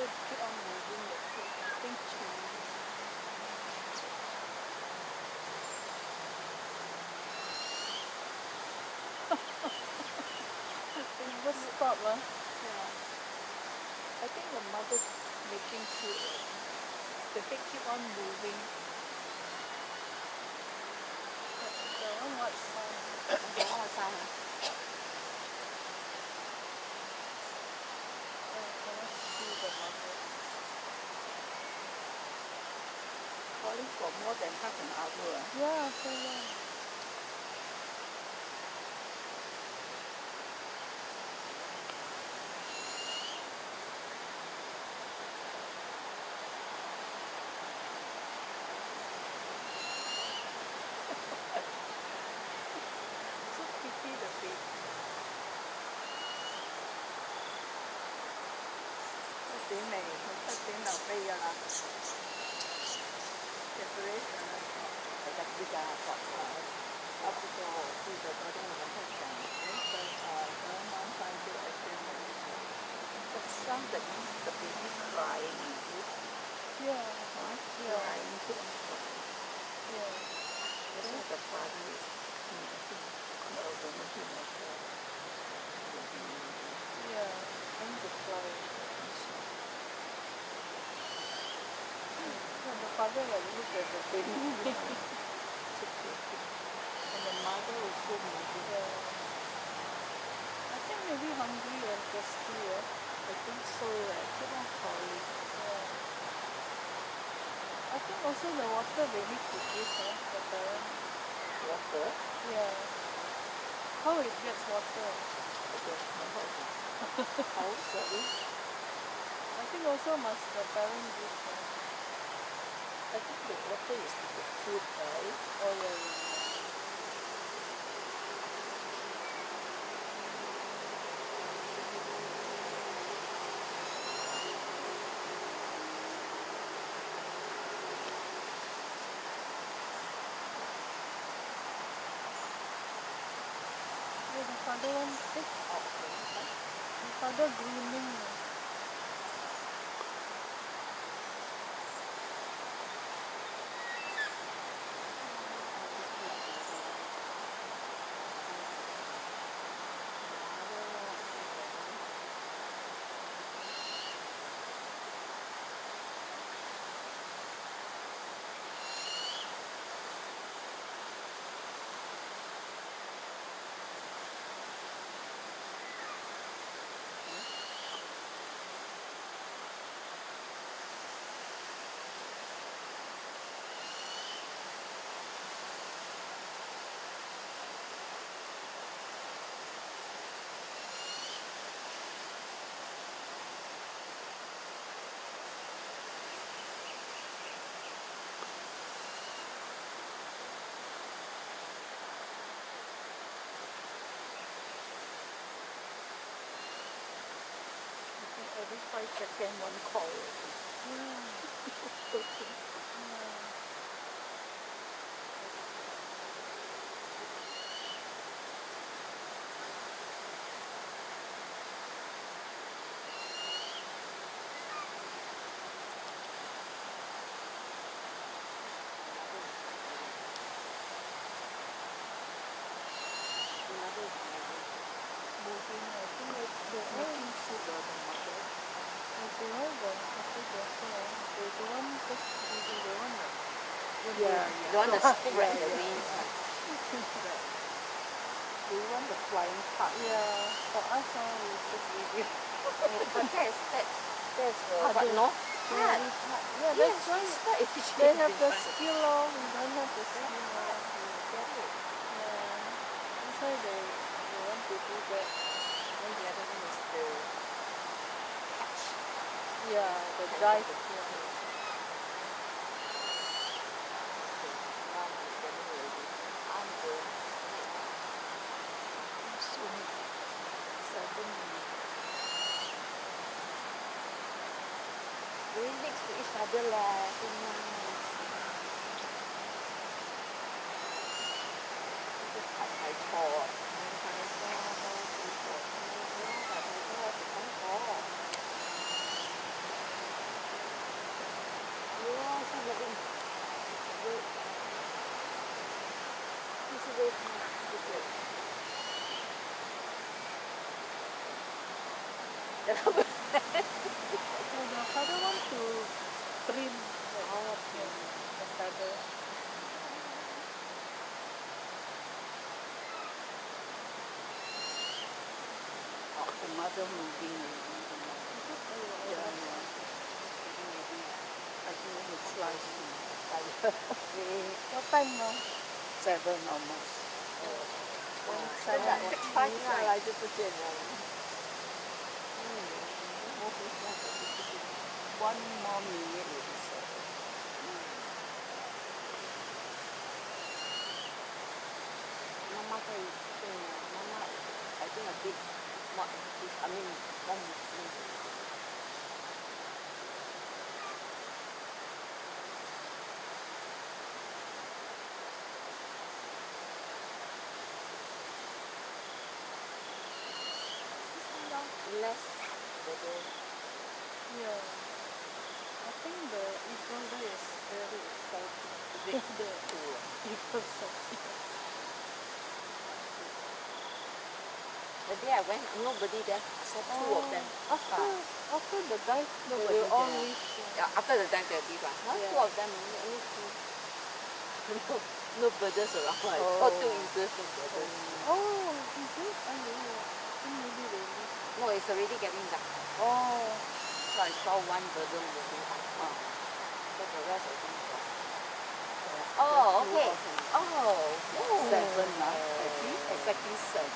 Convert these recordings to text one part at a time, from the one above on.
mother keep on moving the cake. I think she. It never stop, huh? Yeah. I think the mother making food. The cake keep on moving. The one what sound? What sound? I cannot see the mother. Calling for more than half an hour. Yeah, so long. So pity the baby. Phát triển này không phát triển nào bây giờ là decoration này. Đặc biệt là học áp dụng bây giờ có thể là phát triển. But some That means the baby crying. yeah. Right? Yeah. Crying too. Yeah. That's why the father is Yeah. And the fly. Yeah, the father like look at the baby. And the mother also moving. Yeah. I think maybe hungry and thirsty, I think so, keep on calling. Yeah. I think also the water they need to give, the parent. Water? Yeah. How it gets water? How, sorry? I think also must the parent give. I think the water is with the food, right? Oh yeah, yeah. Yeah, the father one, the father grooming. Every 5 seconds, one call. Moving, I think they're making food or the mother. They all the happy daughter, they don't want just baby, they want the You want to spread the wings. They want the flying part. Yeah, for us we just video. But that's what, no? Yeah, that's why they have the skill, we don't have the skill. Get it. Yeah, that's why they want to do that. And the other one is the touch. Yeah, the dive. Yeah. Very next to each other lah, so nice. Just cut my paw. with my No, the father want to print the father. Oh, the mother moving already. Yeah, yeah. I think it's slicing. What time now? 7 almost. Six five 下来就不见了。 1 more minute will be 7. Mama Mama, I think a bit not. I mean, one. Less better. Yeah. I think the eagle there is very exciting. The eagle sighting. The day I went, nobody there. I saw two of them. After the dive, Nobody they all there. leave. Yeah, after the dive, they'll leave. Yeah. Two of them, only two. No brothers around. Oh. Two eagles, no brothers. Oh, is it? I think maybe they leave. No, it's already getting dark. Oh. So I saw one brother moving up. But the rest I think so. Oh, okay. Oh. 7 now. I think exactly 7.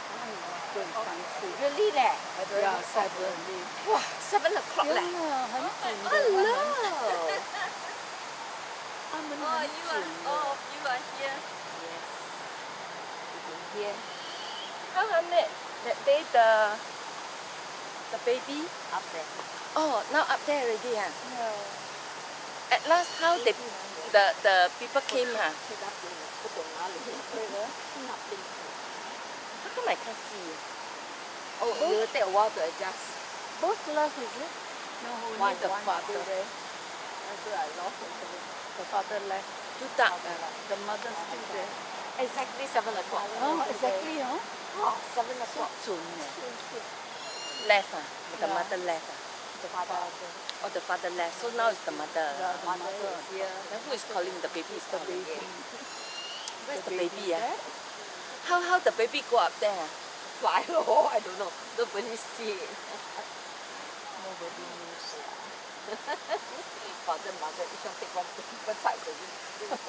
Really leh? Yeah, 7. Wow, 7 o'clock leh. Yeah, 很准的。 Hello. 他们 Oh, 很 you 准 are 的。 you are here. Yes. You can hear How I met that day the baby. up there. Oh, now up there already, huh? Yeah. At last, how the people came, huh? 去那边了，不懂哪里。 对的。 去那边。 How come I can't see? Oh, it will take a while to adjust. Both left, is it? No, only One, the one father. still there. Until I lost it. The father left. Too dark. The mother still there. Exactly 7 o'clock. Oh, exactly, huh? Oh, 7 o'clock. 准呢。 Left, huh? The Yeah. mother left, huh? The father. Oh, the father left. So now it's the mother. Yeah, the Mother mother. is here. Then who is calling the baby? Is The calling baby. again. Where's The the baby? baby Ah? How the baby go up there? Fly low, I don't know. Nobody see it. Nobody knows. Father, mother, each one take one side of it.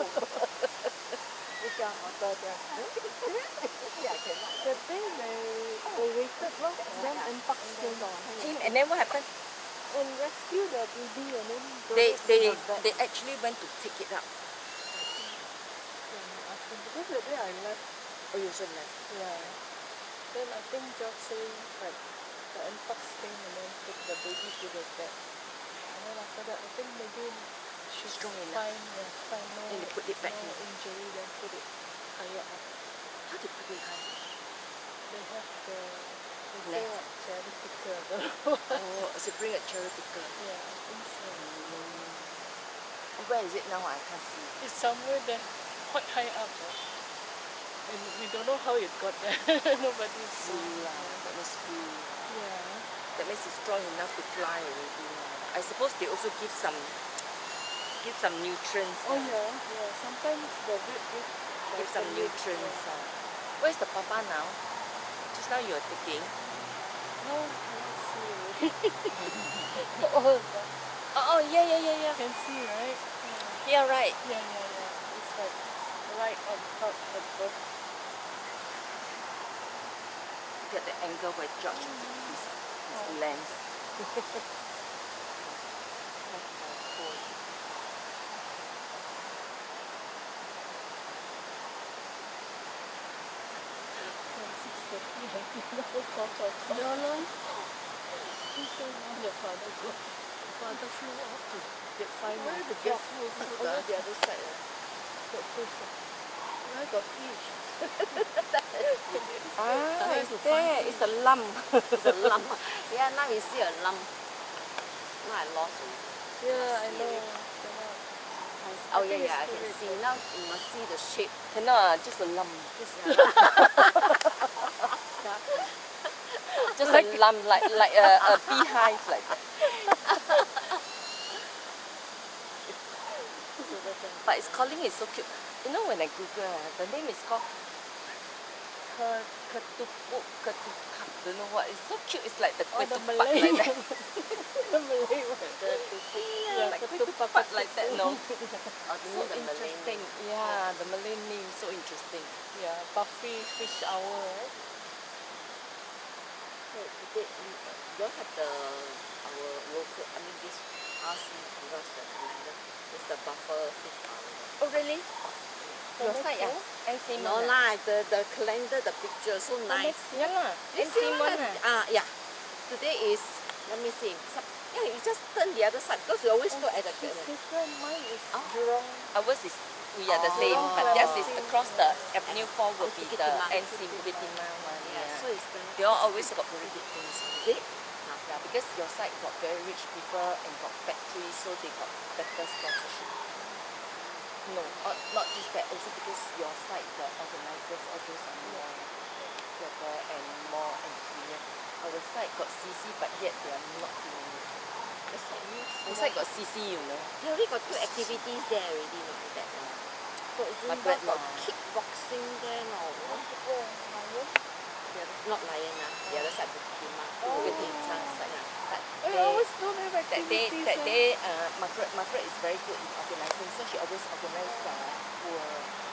Each one mother there. Yeah, I cannot. The day they waited long, then unpack Came and then what happened? and rescue the baby and then They actually went to take it up. because the day I left, Oh, you also left. yeah. Then I think just say like the unpack thing and then take the baby to the vet. And then after that I think maybe she's Strong enough. fine, yeah, fine, no, Then they put it back no in. injury, then put it higher up. How did put it high? They have the they say Net. what cherry picker, I don't know. Oh, so bring a cherry picker. Yeah, I think so. Where is it now? I can't see. It's somewhere there, quite high up. And we don't know how it got there. Nobody's seen. That must be. Yeah. That means it's strong enough to fly already. I suppose they also give some nutrients. Oh yeah, yeah. Sometimes the vet Give some nutrients. Where's the papa now? Just now you were taking. No, I see. Oh, Oh, yeah. can see, right? Yeah, right. Yeah. It's like right on top of the Look at the angle where George his lens. No, no. He said now the father go. The father flew off to get find Where the job. fish? Over the other side. Got fish. Where got fish? It's there. It's a lump. It's a lump. Yeah, now we see a lump. Now I lost it. Yeah, I know. Can't Oh think yeah, it's I too can late. see. Now you must see the shape. Cannot, just a lump. Just a lump, like a beehive like that. But its calling is so cute. You know when I Google, the name is called Ketupat, don't know what. It's so cute. It's like the Oh, the ketupat Malay like that. one. The Malay one. Yeah, like ketupat like that, no? Oh, this So is the Malay interesting. name. Yeah, the Malay name, so interesting. Yeah, Buffy Fish Hour, right? So today, you all have our local, I mean this RC because the calendar is the buffer fish hour. Oh really? Your That's side cool. NC No one lah, the calendar, the picture so nice. Yeah lah. You NC see one yeah. Today is, let me see. Yeah, you just turn the other side because you always go at the It's different. Mine is Oh. Jurong. Ours is, we are the Oh. same, but Oh. theirs is across the Avenue 4 will be Bukit the Timah. NC Bukit Timah one. Yeah, Yeah. so it's the They all always got very good things. Is it? Yeah, because your side got very rich people and got factories, so they got better sponsorship. No, not just that, also because your side, the organizers, all those are more clever and more engineer. Our side got CC, but yet they are not doing it. That's like you. Our side got CC, you know. They already got 2 activities there already, no? That So it's My in bread got lah. kickboxing there, no? Not Lion, the other side, Bukit Timah. Bukit Timah side. But I they, always don't have that activities. day, Margaret is very good in organizing, so she always organizes for